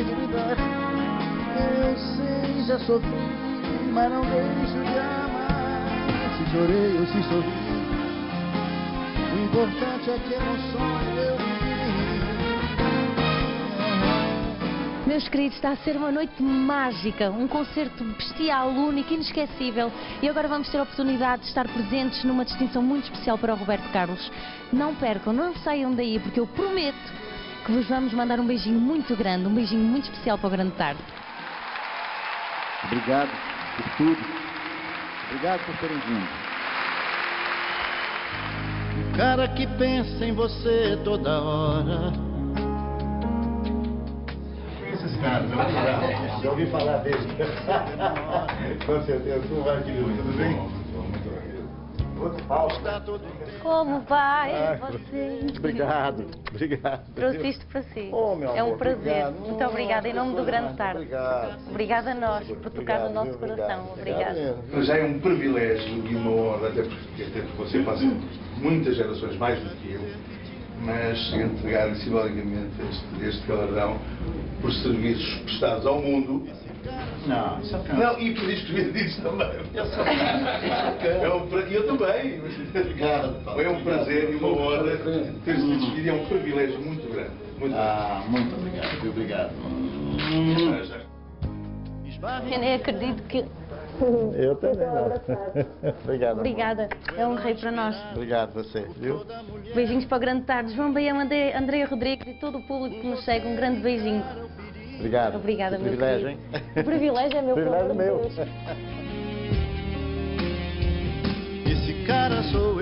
mais me dar. Eu sei, já sofri, mas não deixo de amar. Se chorei ou se sorri, o importante é que é um sonho eu vivi. Meus queridos, está a ser uma noite mágica, um concerto bestial, único, inesquecível. E agora vamos ter a oportunidade de estar presentes numa distinção muito especial para o Roberto Carlos. Não percam, não saiam daí, porque eu prometo que vos vamos mandar um beijinho muito grande, um beijinho muito especial para o Grande Tarde. Obrigado por tudo. Obrigado por terem vindo. O cara que pensa em você toda hora. Esses caras, já ouvi falar deles. Com certeza, como vai, querido? Tudo bem? Muito bem. Como vai você? Obrigado, obrigado. Trouxe isto para si. Oh, meu É um amor, prazer. obrigado. Muito obrigada em nome do Grande Tarde. Obrigado. Obrigada a nós por tocar no nosso coração. Obrigada. Mas já é um privilégio e uma honra, até porque você passa muitas gerações mais do que eu, mas entregar simbolicamente este galardão por serviços prestados ao mundo. Não, Não, e por isso que disso também. Eu também. Obrigado. É um prazer e uma honra ter-se despedido, é um privilégio muito grande. Muito grande. Muito obrigado. Obrigado. Eu nem acredito que... Eu também não. Obrigado. Obrigada. É um rei para nós. Obrigado você, viu? Beijinhos para o Grande Tarde. João Baião, Andréia Rodrigues e todo o público que nos segue. Um grande beijinho. Obrigado. Obrigada, meu privilégio, querido. hein? O privilégio é meu. Privilégio pelo amor meu. de Deus. Esse cara sou eu.